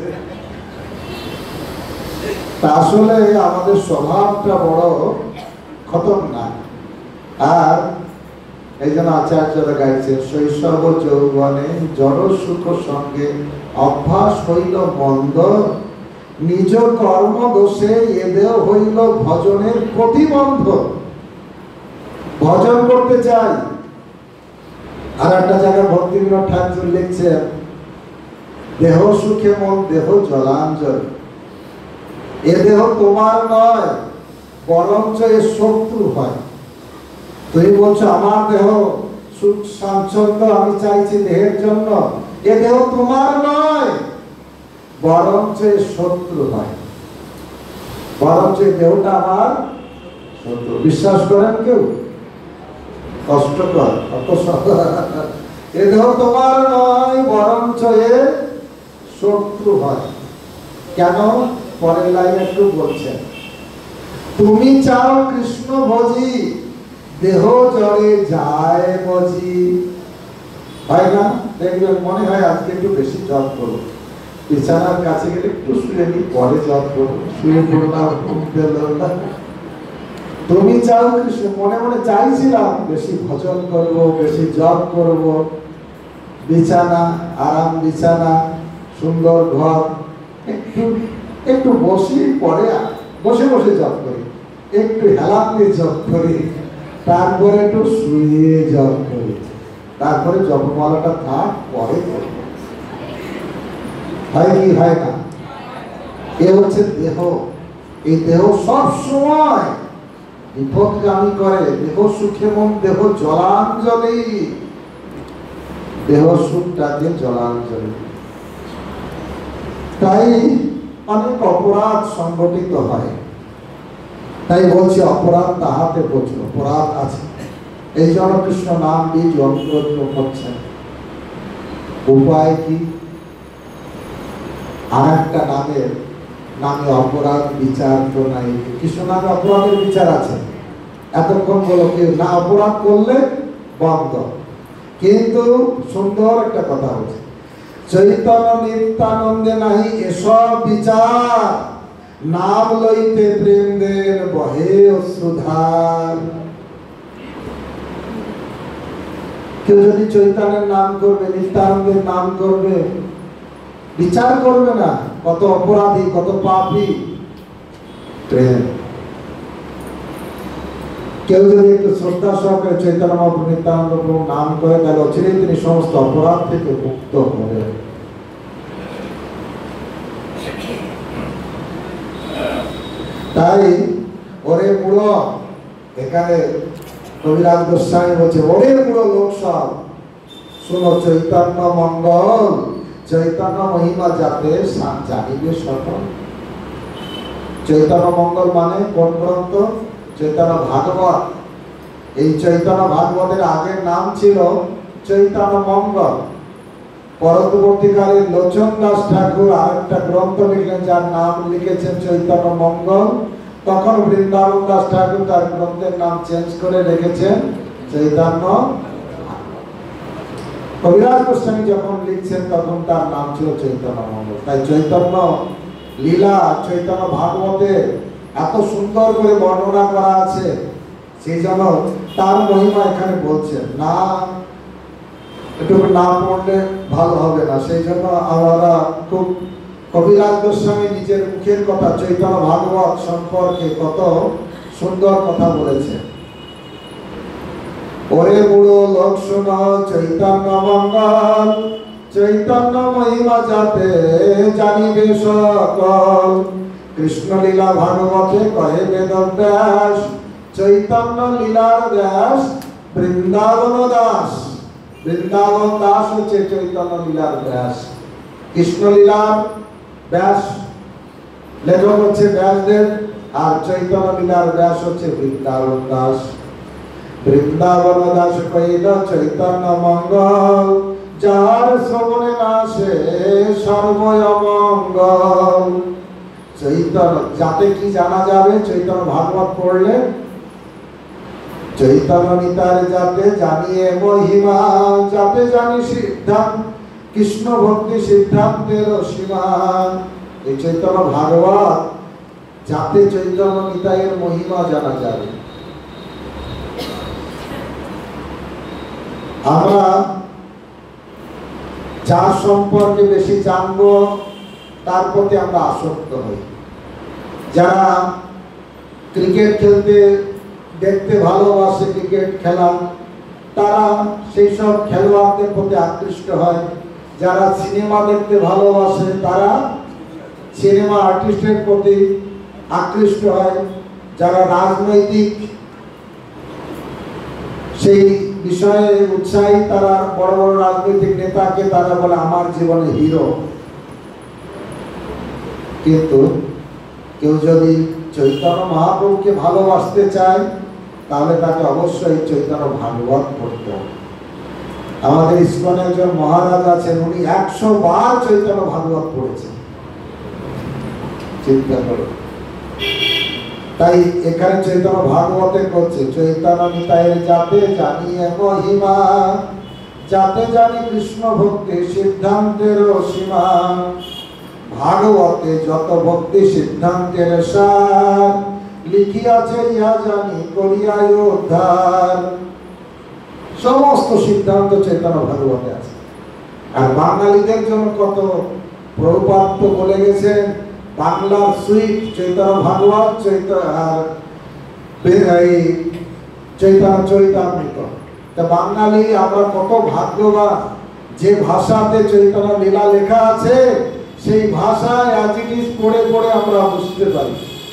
তা আসলে আমাদের স্বভাবটা বড় খতরনাক। আর এই জন্য আচার্যরা গাইছে, শৈশব যৌবনে জড় সুখ সঙ্গে অভ্যাস হইল মন্দ, নিজ কর্ম দোষে এদেও হইল ভজনের প্রতিবন্ধ। ভজন করতে চাই, আর একটা জায়গায় ভক্তিবিনোদ ঠাকুর লিখছেন, দেহ সুখে মন দেহ জলাঞ্জল, এ দেহ তোমার নয় বরঞ্চ এর শত্রু হয়। তুমি বলছো আমার দেহ সুখ স্বাচ্ছন্দ্য আমি চাইছি দেহের জন্য, এ দেহ তোমার নয় বরঞ্চ এর শত্রু হয়, বরঞ্চ এই দেহটা আমার শত্রু। বিশ্বাস করেন কেউ? কষ্টকর, অত এ দেহ তোমার নয় বরঞ্চ এর শত্রু হয়। কেন? পরের লাইনে একটু বলছেন, তুমি চাও কৃষ্ণ ভজি দেহ জড়ে যায় বজি। হয় না? দেখবেন মনে হয় আজকে একটু বেশি জপ করবো, বিছানার কাছে গেলে একটু শুয়ে নি, পরে জপ করবো, শুয়ে পড়লাম, ঘুম পেল না। তুমি চাও কৃষ্ণ, মনে মনে চাইছিলাম বেশি ভজন করব, বেশি জপ করব, বিছানা আরাম, বিছানা সুন্দর ঘর, একটু একটু বসি, পরে বসে বসে জপ করি, একটু হেলান দিয়ে জপ করি, তারপরে একটু শুয়ে জপ করি, তারপরে জপমালাটা থাক, পরে করব। হয় কি হয় না? এ হচ্ছে দেহ। এই দেহ সব সময় বিপদগামী করে। দেহ সুখে মন দেহ জলাঞ্জলি, দেহ সুখটাকে জলাঞ্জলি। তাই অনেক অপরাধ সংগঠিত হয়। তাই বলছি অপরাধ তাহাতে প্রচুর অপরাধ আছে। এই জন্য কৃষ্ণ নাম বীজ অন্তর্গত হচ্ছেন। উপায় কি? আর একটা নামের নামে অপরাধ বিচার তো নাই। কৃষ্ণ নামে অপরাধের বিচার আছে। এতক্ষণ বলো কেউ না অপরাধ করলে বন্ধ, কিন্তু সুন্দর একটা কথা হচ্ছে, চৈতন্য নিত্যানন্দে নাহি এসব বিচার, নাম লইতে প্রেমদের বহে অশ্রুধার। কেউ যদি চৈতন্যের নাম করবে, নিত্যানন্দের নাম করবে, বিচার করবে না কত অপরাধী, কত পাপী। প্রেম। কেউ যদি একটু শ্রদ্ধা সহকারে চৈতন্য মহাপ্রভু, নিত্যানন্দ প্রভু নাম করে, তাহলে অচিরেই তিনি সমস্ত অপরাধ থেকে মুক্ত হবেন। তাই ওরে বুড়ো, এখানে কবিরাজ গোস্বামী বলছে, ওরে বুড়ো লোক সব শুনো চৈতন্য মঙ্গল, চৈতন্য মহিমা যাতে জানিবে সকল। চৈতন্য মঙ্গল মানে কোন গ্রন্থ? চৈতন্য ভাগবত। এই চৈতন্য ভাগবতের আগের নাম ছিল চৈতন্য মঙ্গল। পরবর্তীকালে লোচন দাস ঠাকুর আরেকটা গ্রন্থ লিখলেন, যার নাম লিখেছেন চৈতন্য মঙ্গল। তখন বৃন্দাবন দাস ঠাকুর তার গ্রন্থের নাম চেঞ্জ করে রেখেছেন চৈতন্য। কবিরাজ গোস্বামী যখন লিখছেন তখন তার নাম ছিল চৈতন্য মঙ্গল। তাই চৈতন্য লীলা চৈতন্য ভাগবতে এত সুন্দর করে বর্ণনা করা আছে, সেই জন্য তার মহিমা এখানে বলছেন না, একটু না পড়লে ভালো হবে না। সেই জন্য আমরা খুব কবিরাজ গোস্বামী নিজের মুখের কথা চৈতন্য ভাগবত সম্পর্কে কত সুন্দর কথা বলেছে। ওরে বুড়ো লোক শোনো চৈতন্য মঙ্গল, চৈতন্য মহিমা যাতে জানিবে সকল। কৃষ্ণ লীলা ভাগবতে কহে বেদব্যাস, চৈতন্য লীলার ব্যাস বৃন্দাবন দাস। বৃন্দাবন দাস হচ্ছে চৈতন্য লীলার ব্যাস। কৃষ্ণ লীলার ব্যাস লেখক হচ্ছে ব্যাসদেব, আর চৈতন্য লীলার ব্যাস হচ্ছে বৃন্দাবন দাস। বৃন্দাবন দাস কইল চৈতন্য মঙ্গল, যার শ্রবণে নাশে সর্বমঙ্গল। চৈতন্য যাতে কি জানা যাবে? চৈতন্য ভাগবত পড়লে চৈতন্য নিতাই যাতে জানিয়ে মহিমা, যাতে জানি সিদ্ধান্ত কৃষ্ণ ভক্তি সিদ্ধান্তের সীমা। এই চৈতন্য ভাগবত যাতে চৈতন্য নিতাইয়ের মহিমা জানা যাবে। আমরা যার সম্পর্কে বেশি জানবো তার প্রতি আমরা আসক্ত হই। যারা ক্রিকেট খেলতে দেখতে ভালোবাসে, ক্রিকেট খেলা, তারা সেই সব খেলোয়াড়দের প্রতি আকৃষ্ট হয়। যারা সিনেমা দেখতে ভালোবাসে তারা সিনেমা আর্টিস্টের প্রতি আকৃষ্ট হয়। যারা রাজনৈতিক সেই বিষয়ে উৎসাহী, তারা বড় বড় রাজনৈতিক নেতাকে তারা বলে আমার জীবনে হিরো। কিন্তু কেউ যদি চৈতন্য মহাপ্রভুকে ভালোবাসতে চায় তাহলে তাকে অবশ্যই চৈতন্য ভাগবত পড়তে হবে। আমাদের ইস্কনে একজন মহারাজ আছেন, উনি একশো বার চৈতন্য ভাগবত পড়েছেন। চিন্তা করো। তাই এখানে চৈতন্য ভাগবতে করছে চৈতন্য নিতাইয়ের যাতে জানিয়ে মহিমা, যাতে জানি কৃষ্ণ ভক্তি সিদ্ধান্তের সীমা। ভাগবতে যত ভক্তি সিদ্ধান্তের সার, লিখিয়াছে ইহা জানি করিয়াই উদ্ধার। সমস্ত সিদ্ধান্ত চৈতন্য ভাগবতে আছে। আর বাঙালিদের জন্য কত প্রভুপাদ তো বলে গেছেন, বাংলার সুইট চৈতন্য ভাগবত, চৈতন্য আর চৈতন্য চরিতামৃত। তা বাঙালি আমরা কত ভাগ্যবান, যে ভাষাতে চৈতন্য লীলা লেখা আছে সেই ভাষায় অ্যাজ ইট ইজ পড়ে পড়ে আমরা বুঝতে পারি।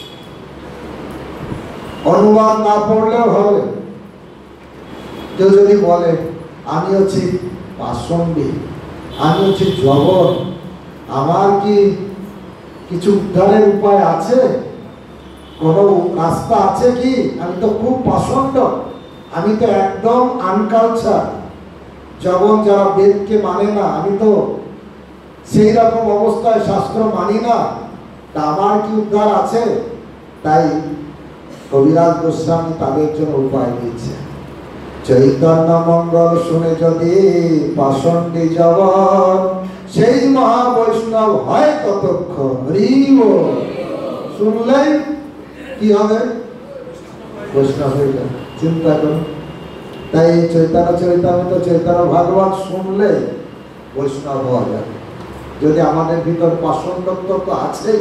অনুবাদ না পড়লেও হবে। কেউ যদি বলে আমি হচ্ছি পাষণ্ডী, আমি হচ্ছি জবর, আমার কি কিছু উদ্ধারের উপায় আছে, কোনো রাস্তা আছে কি? আমি তো খুব পাষণ্ড, আমি তো একদম আনকালচার, জবন যারা বেদকে মানে না, আমি তো সেই রকম অবস্থায় শাস্ত্র মানি না, তা আমার কি উদ্ধার আছে? তাই কবিরাজ গোস্বামী তাদের জন্য উপায় দিচ্ছে। চৈতন্য মঙ্গল শুনে যদি পাষণ্ডী জবন, সেই মহাবৈষ্ণব হয় ততক্ষণ। শুনলেই কি হবে? বৈষ্ণব হয়ে যাবে। চিন্তা করুন। তাই চৈতন্য চরিতামৃত চৈতন্য ভাগবত শুনলে বৈষ্ণব হওয়া যাবে। যদি আমাদের ভিতর পাষণ্ডত্ব তো আছেই,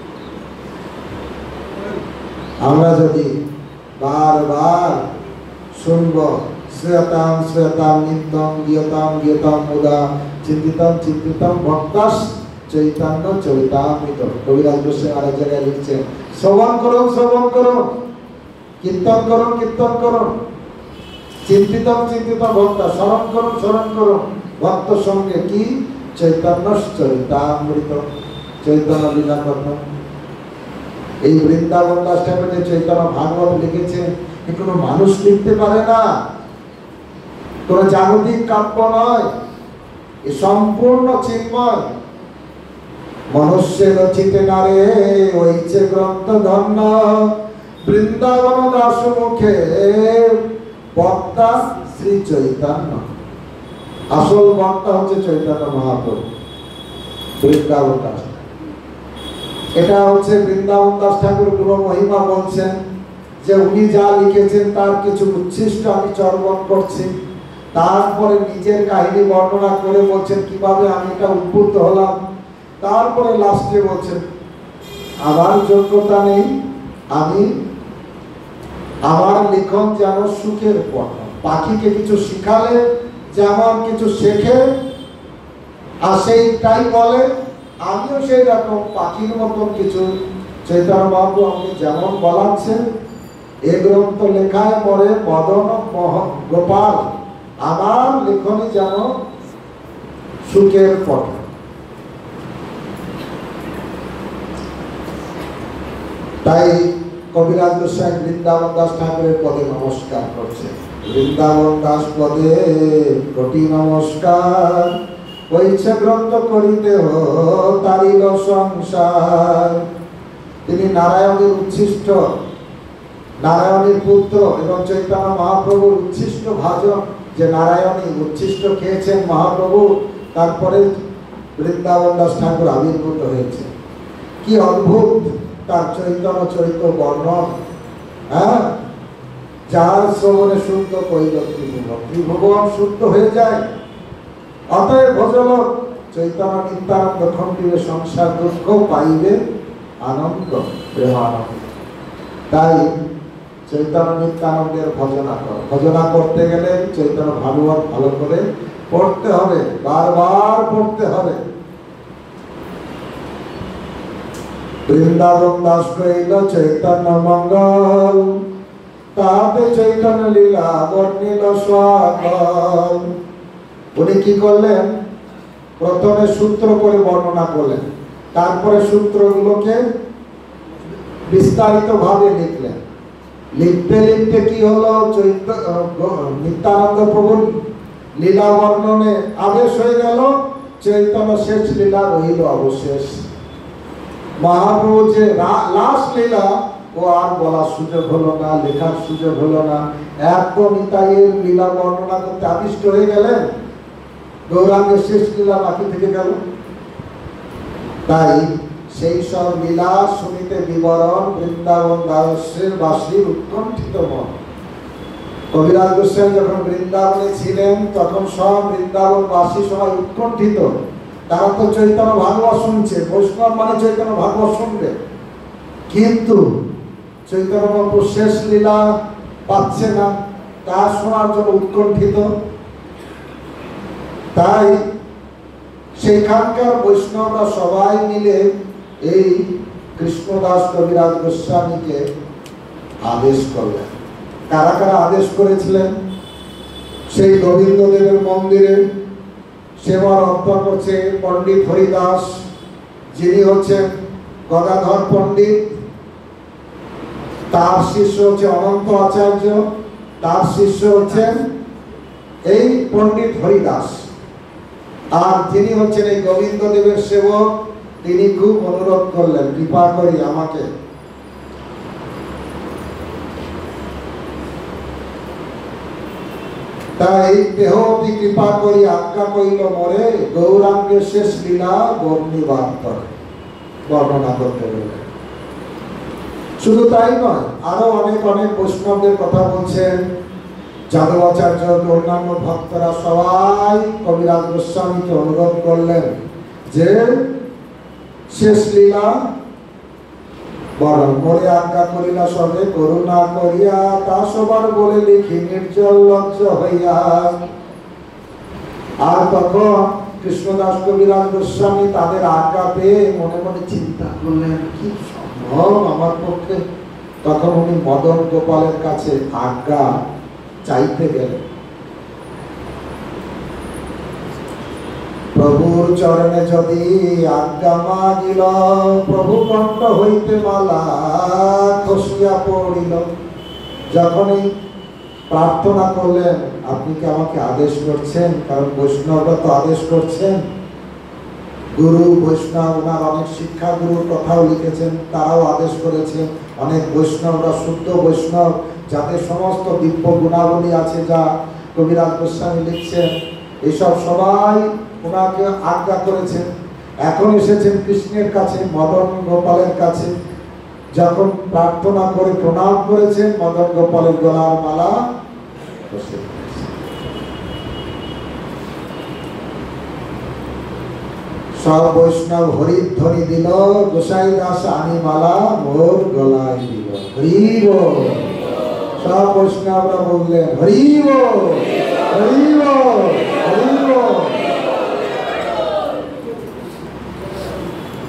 আমরা যদি বারবার শুনব শ্রেয়তাম শ্রেয়তাম নিত্যম গীয়তাম গীয়তাম মুদা চিন্তিতম চিন্তিতম ভক্তাস চৈতন্য চরিতামৃত। কবিরাজ গোস্বামী আরেক জায়গায় লিখছেন, শ্রবণ করুন শ্রবণ করুন, কীর্তন করুন কীর্তন করুন, চিন্তিতম চিন্তিতম ভক্তা, স্মরণ করুন স্মরণ করুন ভক্ত সঙ্গে কি? চৈতন্য চরিতামৃত, চৈতন্য লীলা কথা। এই বৃন্দাবন দাস ঠাকুর যে চৈতন্য ভাগবত লিখেছে, এ কোনো মানুষ লিখতে পারে না, কোন জাগতিক কাব্য নয়, এ সম্পূর্ণ চিন্ময়। মনুষ্যের রচিতে নারে ওইছে গ্রন্থ ধন্য, বৃন্দাবন দাস মুখে বক্তা শ্রী চৈতন্য। আসল বক্তা হচ্ছে চৈতন্য মহাপ্রভু, বৃন্দাবন দাস। এটা হচ্ছে বৃন্দাবন দাস ঠাকুর গুরু মহিমা বলছেন যে উনি যা লিখেছেন তার কিছু উচ্ছিষ্ট আমি চর্বণ করছি। তারপরে নিজের কাহিনী বর্ণনা করে বলছেন কিভাবে আমি এটা উদ্বুদ্ধ হলাম। তারপরে লাস্টে বলছেন আমার যোগ্যতা নেই, আমি আমার লিখন যেন সুখের পথ। পাখিকে কিছু শিখালে যেমন কিছু শেখে, আর সেইটাই বলে আমিও সেই রকম পাখির মতন কিছু চৈতন্য মহাপ্রভু আমাকে যেমন বলাচ্ছেন, এ গ্রন্থ লেখায় পরে মদন মোহন গোপাল আমার লেখনী যেন সুখের পথ। তাই কবিরাজ গোস্বামী বৃন্দাবন দাস ঠাকুরের পদে নমস্কার করছে। বৃন্দাবন দাস পদে কোটি নমস্কার, কইছে গ্রন্থ করিতে হো তারিল সংসার। তিনি নারায়ণের উচ্ছিষ্ট, নারায়ণের পুত্র এবং চৈতন্য মহাপ্রভুর উচ্ছিষ্ট ভাজন, যে নারায়ণী উচ্ছিষ্ট খেয়েছেন মহাপ্রভু, তারপরে বৃন্দাবন দাস ঠাকুর আবির্ভূত হয়েছে। কি অদ্ভুত তার চৈতন্য চরিত্র বর্ণন! হ্যাঁ, যার শ্রবণে শুদ্ধ কইল ত্রিভুবন, ত্রিভুবন শুদ্ধ হয়ে যায়। অতএব ভজল চৈতন্য নিত্যানন্দ খণ্ডিবে সংসার দুঃখ পাইবে আনন্দ প্রেমানন্দ। তাই চৈতন্য নিত্যানন্দের ভজনা কর। ভজনা করতে গেলে চৈতন্য ভাগবত ভালো করে পড়তে হবে, বারবার পড়তে হবে। বৃন্দাবন দাস কইল চৈতন্য মঙ্গল, তাতে চৈতন্য লীলা বর্ণিল সকল। উনি কি করলেন? প্রথমে সূত্র করে বর্ণনা করলেন, তারপরে সূত্রগুলোকে বিস্তারিত ভাবে লিখলেন। লিখতে লিখতে কি হলো, নিত্যানন্দ প্রভুর লীলা বর্ণনে আবেশ হয়ে গেল। চৈতন্য শেষ লীলা রইল অবশেষ। মহাপ্রভু যে লাস্ট লীলা ও আর বলার সুযোগ হলো না, লেখার সুযোগ হলো না। একদম নিতাইয়ের লীলা বর্ণনা করতে আবিষ্ট হয়ে গেলেন, গৌরাঙ্গের শেষ লীলা বাকি থেকে গেল। তাই সেই সব লীলা শুনিতে বিবরণ বৃন্দাবন দাসের বাসীর উৎকণ্ঠিত মন। কবিরাজ গোস্বামী যখন বৃন্দাবনে ছিলেন তখন সব বৃন্দাবন বাসী সবাই উৎকণ্ঠিত। তারা তো চৈতন্য ভাগবত শুনছে, বৈষ্ণব মানে চৈতন্য ভাগবত শুনবে, কিন্তু চৈতন্য মহাপ্রভু শেষ লীলা পাচ্ছে না, তা শোনার জন্য উৎকণ্ঠিত। তাই সেখানকার বৈষ্ণবরা সবাই মিলে এই কৃষ্ণদাস কবিরাজ গোস্বামীকে আদেশ করলেন। কারা কারা আদেশ করেছিলেন? সেই গোবিন্দদেবের মন্দিরে সেবা রক্ষা করছে পণ্ডিত হরিদাস, যিনি হচ্ছেন গদাধর পণ্ডিত, তার শিষ্য হচ্ছে অনন্ত আচার্য, তার শিষ্য হচ্ছেন এই পণ্ডিত হরিদাস। আর যিনি হচ্ছেন এই গোবিন্দদেবের সেবক, তিনি খুব অনুরোধ করলেন, কৃপা করি আমাকে তাই দেহতি কৃপা করি আজ্ঞা কইল মোরে, গৌরাঙ্গের শেষ লীলা বর্ণিবার করে বর্ণনা করতে বললেন। শুধু তাই নয়, আরো অনেক অনেক বৈষ্ণবদের কথা বলছেন। যাদবাচার্য অন্যান্য ভক্তরা সবাই কবিরাজ গোস্বামীকে অনুরোধ করলেন যে শেষ লীলা বরং মোরে আজ্ঞা করিলা সবে করুণা করিয়া, তা সবার বলে লিখি নির্জল লজ্জ হইয়া। আর তখন কৃষ্ণদাস কবিরাজ গোস্বামী তাদের আজ্ঞা পেয়ে মনে মনে চিন্তা করলেন, কি সম্ভব আমার পক্ষে। তখন উনি মদন গোপালের কাছে আজ্ঞা চাইতে গেলেন। প্রভুর চরণে যদি আজ্ঞা মাগিল, প্রভু কণ্ঠ হইতে মালা খসিয়া পড়িল। যখনই প্রার্থনা করলেন, আপনি কি আমাকে আদেশ করছেন? কারণ বৈষ্ণবরা তো আদেশ করছেন। গুরু বৈষ্ণব, ওনার অনেক শিক্ষা গুরুর কথাও লিখেছেন, তারাও আদেশ করেছেন। অনেক বৈষ্ণবরা শুদ্ধ বৈষ্ণব, যাদের সমস্ত দিব্য গুণাবলী আছে, যা কবিরাজ গোস্বামী লিখছেন, এসব সবাই ওনাকে আজ্ঞা করেছেন। এখন এসেছেন কৃষ্ণের কাছে, মদন গোপালের কাছে। যখন প্রার্থনা করে প্রণাম করেছেন, মদন গোপালের গলার মালা সব বৈষ্ণব হরিধ্বনি দিল, গোসাই দাস আনি মালা মোর গলায় দিল। হরি বল। সব বৈষ্ণবরা বললেন হরি বল, হরি বল, হরি বল।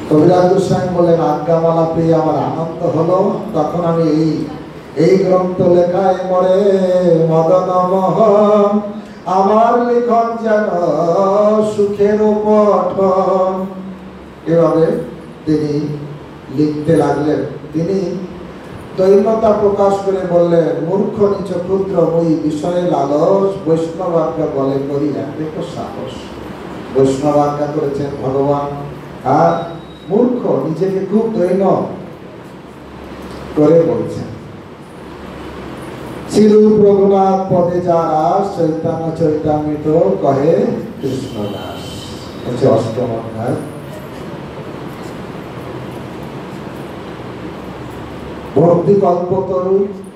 কবিরাজ গোস্বামী বললেন, আজ্ঞামালা পেয়ে আমার আনন্দ হলো, তখন আমি এই এই গ্রন্থ লেখায় মরে মদন মোহন, আমার লেখন যেন সুখের পঠন। এভাবে তিনি লিখতে লাগলেন। তিনি দৈন্যতা প্রকাশ করে বললেন, মূর্খ নিচ ক্ষুদ্র মুই বিষয়ে লালস, বৈষ্ণব আজ্ঞা বলে করি এক সাহস। বৈষ্ণব আজ্ঞা করেছেন ভগবান, আর মূর্খ নিজেকে খুব দৈন্য করে বলছেন। চিরূপ রঘুনাথ পদে যারা চৈতন্য চৈতামৃত কহে কৃষ্ণদাস। হচ্ছে অষ্টম অধ্যায়। ভক্তি কল্পতরু